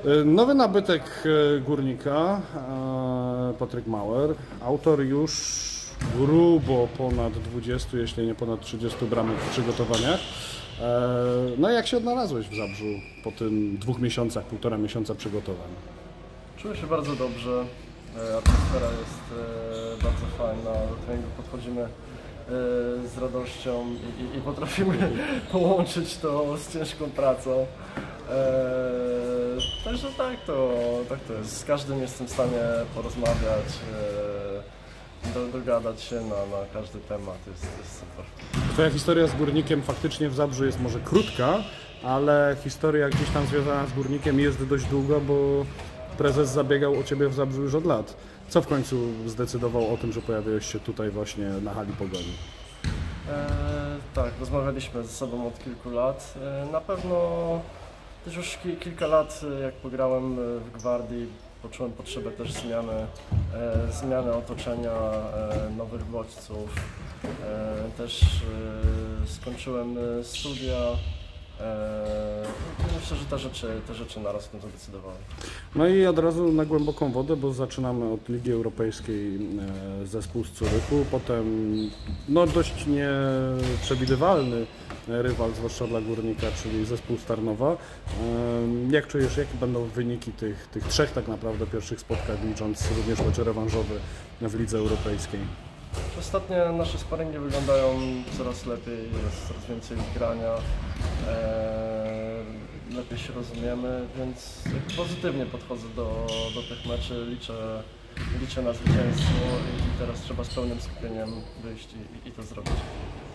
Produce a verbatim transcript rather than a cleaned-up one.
Nowy nabytek Górnika, Patryk Mauer, autor już grubo ponad dwudziestu, jeśli nie ponad trzydziestu bramek w przygotowaniach. No i jak się odnalazłeś w Zabrzu po tym dwóch miesiącach, półtora miesiąca przygotowań? Czuję się bardzo dobrze, atmosfera jest bardzo fajna, do treningu podchodzimy z radością i, i potrafimy połączyć to z ciężką pracą. Eee, także tak to, tak to jest. Z każdym jestem w stanie porozmawiać, e, do, dogadać się na, na każdy temat, jest, jest super. Twoja historia z Górnikiem faktycznie w Zabrzu jest może krótka, ale historia gdzieś tam związana z Górnikiem jest dość długa, bo prezes zabiegał o Ciebie w Zabrzu już od lat. Co w końcu zdecydował o tym, że pojawiłeś się tutaj właśnie na hali Pogoni? E, tak, rozmawialiśmy ze sobą od kilku lat. E, na pewno też już ki kilka lat, jak pograłem w Gwardii, poczułem potrzebę też zmiany, e, zmiany otoczenia, e, nowych bodźców. E, też e, skończyłem studia. E, myślę, że te rzeczy, te rzeczy naraz tym zadecydowały. No i od razu na głęboką wodę, bo zaczynamy od Ligi Europejskiej, e, zespół z Zurychu, potem no, dość nieprzewidywalny rywal, zwłaszcza dla Górnika, czyli zespół z Tarnowa. E, jak czujesz, jakie będą wyniki tych, tych trzech tak naprawdę pierwszych spotkań, licząc również mecz rewanżowy w Lidze Europejskiej? Ostatnio nasze sparingi wyglądają coraz lepiej, jest coraz więcej grania, e, lepiej się rozumiemy, więc pozytywnie podchodzę do, do tych meczy, liczę, liczę na zwycięstwo i teraz trzeba z pełnym skupieniem wyjść i, i to zrobić.